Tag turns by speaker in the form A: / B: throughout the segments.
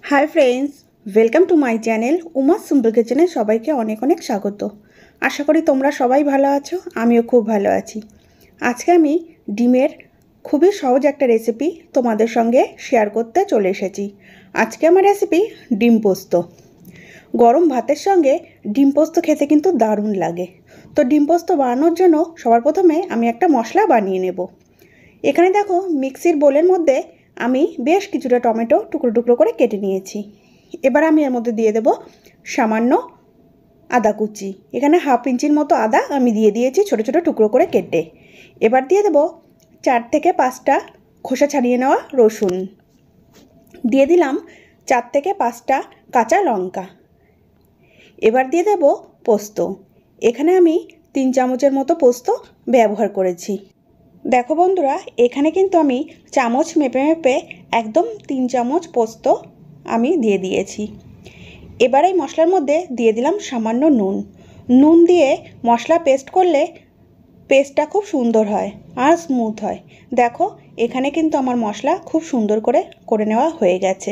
A: Hi friends, welcome to my channel Uma simple किचेने सबाइके अनेक अनेक स्वागत। आशा करी तोमरा सबाई भालो आछो, आमिओ खूब भालो आछि। आजके आमी डिमेर खूबই সহজ একটা রেসিপি তোমাদের সঙ্গে শেয়ার করতে চলে এসেছি। আজকে আমার রেসিপি ডিম পোস্ত। গরম ভাতের সঙ্গে ডিম পোস্ত খেতে কিন্তু দারুণ লাগে। তো ডিম পোস্ত বানানোর জন্য সবার প্রথমে আমি একটা মশলা বানিয়ে নেব। এখানে দেখো মিক্সির বোলের মধ্যে আমি বেশ কিছুটা টমেটো টুকরো টুকরো করে কেটে নিয়েছি। এবার আমি এর মধ্যে দিয়ে দেব সামান্য আদা কুচি। এখানে হাফ ইঞ্চির মতো আদা আমি দিয়ে দিয়েছি ছোট ছোট টুকরো করে কেটে। এবার দিয়ে দেব 4 থেকে 5টা খোসা ছাড়িয়ে নেওয়া রসুন। দিয়ে দিলাম 4 থেকে 5টা কাঁচা লঙ্কা। এবার দিয়ে দেব পোস্ত। এখানে আমি 3 চামচের মতো পোস্ত ব্যবহার করেছি। দেখো বন্ধুরা, এখানে কিন্তু আমি চামচ মেপে মেপে একদম 3 চামচ পোস্ত আমি দিয়ে দিয়েছি। এবার এই মশলার মধ্যে দিয়ে দিলাম সামান্য নুন। নুন দিয়ে মশলা পেস্ট করলে পেস্টটা খুব সুন্দর হয় আর স্মুথ হয়। দেখো এখানে কিন্তু আমার মশলা খুব সুন্দর করে নেওয়া হয়ে গেছে।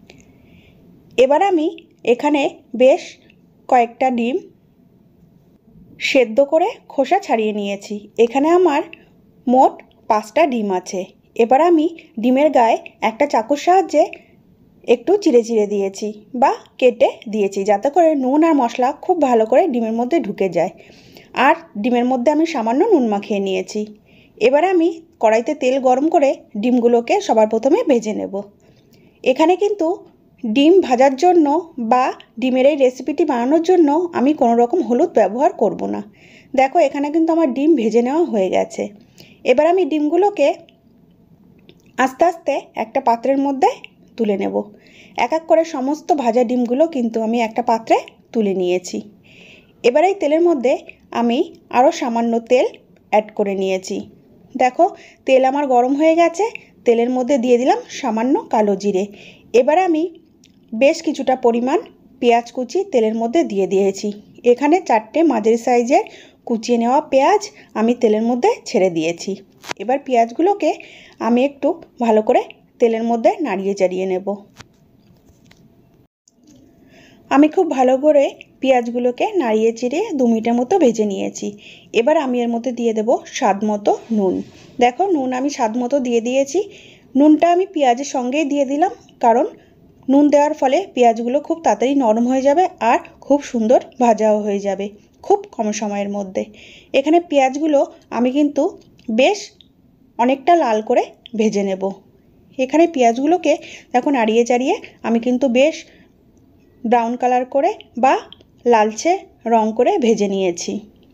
A: এবার আমি এখানে বেশ কয়েকটা ডিম সেদ্ধ করে খোসা ছাড়িয়ে নিয়েছি। এখানে আমার মোট 5টা ডিম আছে। এবার আমি ডিমের গায়ে একটা চাকুর সাহায্যে একটু চিড়ে চিড়ে দিয়েছি বা কেটে দিয়েছি, যাতে করে নুন আর মশলা খুব ভালো করে ডিমের মধ্যে ঢুকে যায়। আর ডিমের মধ্যে আমি সামান্য নুন মাখিয়ে নিয়েছি। এবার আমি কড়াইতে তেল গরম করে ডিমগুলোকে সবার প্রথমে ভেজে নেব। এখানে কিন্তু ডিম ভাজার জন্য বা ডিমের এই রেসিপিটি বানানোর জন্য আমি কোনো রকম হলুদ ব্যবহার করব না। দেখো এখানে কিন্তু আমার ডিম ভেজে নেওয়া হয়ে গেছে। এবার আমি ডিমগুলোকে আস্তে আস্তে একটা পাত্রের মধ্যে তুলে নেব। এক এক করে সমস্ত ভাজা ডিমগুলো কিন্তু আমি একটা পাত্রে তুলে নিয়েছি। এবার এই তেলের মধ্যে আমি আরও সামান্য তেল অ্যাড করে নিয়েছি। দেখো তেল আমার গরম হয়ে গেছে। তেলের মধ্যে দিয়ে দিলাম সামান্য কালো জিরে। এবার আমি বেশ কিছুটা পরিমাণ পেঁয়াজ কুচি তেলের মধ্যে দিয়ে দিয়েছি। এখানে 4টে মাঝারি সাইজের কুচিয়ে নেওয়া পেঁয়াজ আমি তেলের মধ্যে ছেড়ে দিয়েছি। এবার পেঁয়াজগুলোকে আমি একটু ভালো করে তেলের মধ্যে নাড়িয়ে চাড়িয়ে নেব। আমি খুব ভালো করে পেঁয়াজগুলোকে নাড়িয়ে চিড়িয়ে 2 মিনিটের মতো ভেজে নিয়েছি। এবার আমি এর মধ্যে দিয়ে দেব স্বাদ মতো নুন। দেখো নুন আমি স্বাদ মতো দিয়ে দিয়েছি। নুনটা আমি পেঁয়াজের সঙ্গেই দিয়ে দিলাম, কারণ নুন দেওয়ার ফলে পেঁয়াজগুলো খুব তাড়াতাড়ি নরম হয়ে যাবে আর খুব সুন্দর ভাজাও হয়ে যাবে খুব কম সময়ের মধ্যে। এখানে পেঁয়াজগুলো আমি কিন্তু বেশ অনেকটা লাল করে ভেজে নেব। এখানে পেঁয়াজগুলোকে দেখো নাড়িয়ে চাড়িয়ে আমি কিন্তু বেশ ব্রাউন কালার করে বা লালচে রং করে ভেজে নিয়েছি।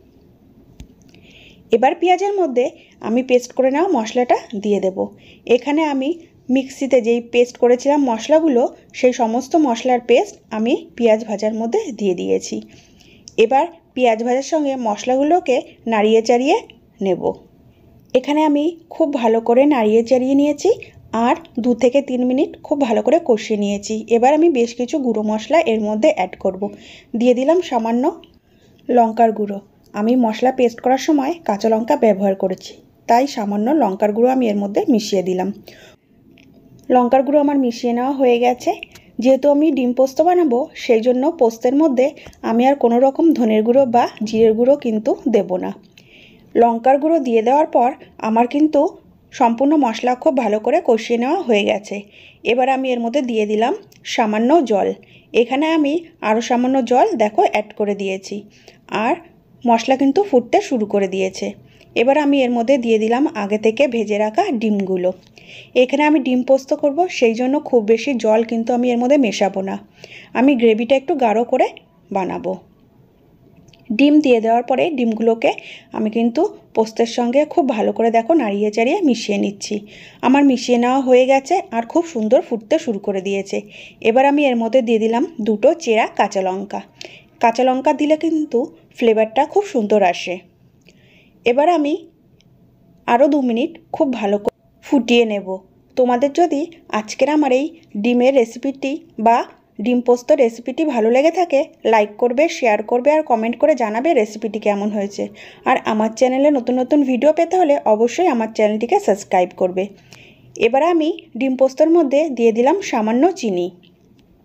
A: এবার পেঁয়াজের মধ্যে আমি পেস্ট করে নেওয়া মশলাটা দিয়ে দেব। এখানে আমি মিক্সিতে যেই পেস্ট করেছিলাম মশলাগুলো, সেই সমস্ত মশলার পেস্ট আমি পেঁয়াজ ভাজার মধ্যে দিয়ে দিয়েছি। এবার পেঁয়াজ ভাজার সঙ্গে মশলাগুলোকে নাড়িয়ে চাড়িয়ে নেব। এখানে আমি খুব ভালো করে নাড়িয়ে চাড়িয়ে নিয়েছি আর 2 থেকে 3 মিনিট খুব ভালো করে কষিয়ে নিয়েছি। এবার আমি বেশ কিছু গুঁড়ো মশলা এর মধ্যে অ্যাড করব। দিয়ে দিলাম সামান্য লঙ্কার গুঁড়ো। আমি মশলা পেস্ট করার সময় কাঁচা লঙ্কা ব্যবহার করেছি, তাই সামান্য লঙ্কার গুঁড়ো আমি এর মধ্যে মিশিয়ে দিলাম। লঙ্কার গুঁড়ো আমার মিশিয়ে নেওয়া হয়ে গেছে। যেহেতু আমি ডিম পোস্ত বানাবো, সেই জন্য পোস্তের মধ্যে আমি আর কোনো রকম ধনের গুঁড়ো বা জিরের গুঁড়ো কিন্তু দেব না। লঙ্কার গুঁড়ো দিয়ে দেওয়ার পর আমার কিন্তু সম্পূর্ণ মশলা খুব ভালো করে কষিয়ে নেওয়া হয়ে গেছে। এবার আমি এর মধ্যে দিয়ে দিলাম সামান্য জল। এখানে আমি আরও সামান্য জল দেখো অ্যাড করে দিয়েছি আর মশলা কিন্তু ফুটতে শুরু করে দিয়েছে। এবার আমি এর মধ্যে দিয়ে দিলাম আগে থেকে ভেজে রাখা ডিমগুলো। এখানে আমি ডিম পোস্ত করব, সেই জন্য খুব বেশি জল কিন্তু আমি এর মধ্যে মেশাবো না। আমি গ্রেভিটা একটু গাঢ় করে বানাবো। ডিম দিয়ে দেওয়ার পরে ডিমগুলোকে আমি কিন্তু পোস্তের সঙ্গে খুব ভালো করে দেখো নাড়িয়ে চাড়িয়ে মিশিয়ে নিচ্ছি। আমার মিশিয়ে নেওয়া হয়ে গেছে আর খুব সুন্দর ফুটতে শুরু করে দিয়েছে। এবার আমি এর মধ্যে দিয়ে দিলাম 2টো চেরা কাঁচা লঙ্কা। কাঁচা লঙ্কা দিলে কিন্তু ফ্লেভারটা খুব সুন্দর আসে। এবার আমি আরও 2 মিনিট খুব ভালো করে ফুটিয়ে নেব। তোমাদের যদি আজকের আমার এই ডিমের রেসিপিটি বা ডিম পোস্ত রেসিপিটি ভালো লেগে থাকে, লাইক করবে, শেয়ার করবে আর কমেন্ট করে জানাবে রেসিপিটি কেমন হয়েছে। আর আমার চ্যানেলে নতুন নতুন ভিডিও পেতে হলে অবশ্যই আমার চ্যানেলটিকে সাবস্ক্রাইব করবে। এবার আমি ডিম পোস্তর মধ্যে দিয়ে দিলাম সামান্য চিনি।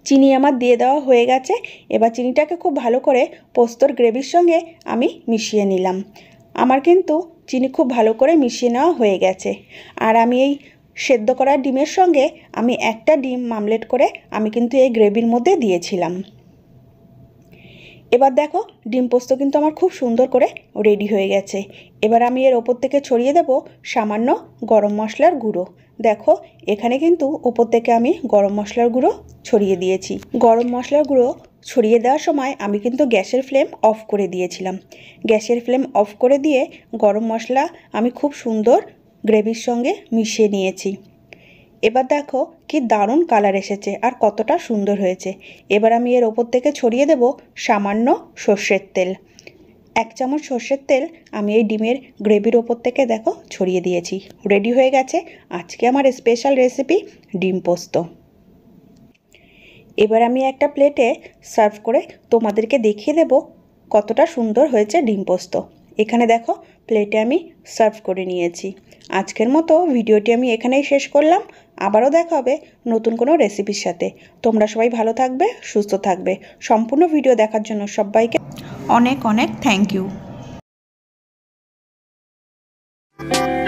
A: চিনি আমার দিয়ে দেওয়া হয়ে গেছে। এবার চিনিটাকে খুব ভালো করে পোস্তর গ্রেভির সঙ্গে আমি মিশিয়ে নিলাম। আমার কিন্তু চিনি খুব ভালো করে মিশিয়ে নেওয়া হয়ে গেছে। আর আমি এই সেদ্ধ করা ডিমের সঙ্গে আমি একটা ডিম মামলেট করে আমি কিন্তু এই গ্রেভির মধ্যে দিয়েছিলাম। এবার দেখো ডিম পোস্ত কিন্তু আমার খুব সুন্দর করে রেডি হয়ে গেছে। এবার আমি এর ওপর থেকে ছড়িয়ে দেব সামান্য গরম মশলার গুঁড়ো। দেখো এখানে কিন্তু ওপর থেকে আমি গরম মশলার গুঁড়ো ছড়িয়ে দিয়েছি। গরম মশলার গুঁড়ো ছড়িয়ে দেওয়ার সময় আমি কিন্তু গ্যাসের ফ্লেম অফ করে দিয়েছিলাম। গ্যাসের ফ্লেম অফ করে দিয়ে গরম মশলা আমি খুব সুন্দর গ্রেভির সঙ্গে মিশিয়ে নিয়েছি। এবার দেখো কি দারুণ কালার এসেছে আর কতটা সুন্দর হয়েছে। এবার আমি এর ওপর থেকে ছড়িয়ে দেব সামান্য সর্ষের তেল। 1 চামচ সর্ষের তেল আমি এই ডিমের গ্রেভির ওপর থেকে দেখো ছড়িয়ে দিয়েছি। রেডি হয়ে গেছে আজকে আমার স্পেশাল রেসিপি ডিম পোস্ত। এবার আমি একটা প্লেটে সার্ভ করে তোমাদেরকে দেখিয়ে দেব কতটা সুন্দর হয়েছে ডিম পোস্ত। এখানে দেখো প্লেটে আমি সার্ভ করে নিয়েছি। আজকের মতো ভিডিওটি আমি এখানেই শেষ করলাম। আবারও দেখা হবে নতুন কোনো রেসিপির সাথে। তোমরা সবাই ভালো থাকবে, সুস্থ থাকবে। সম্পূর্ণ ভিডিও দেখার জন্য সবাইকে অনেক অনেক থ্যাংক ইউ।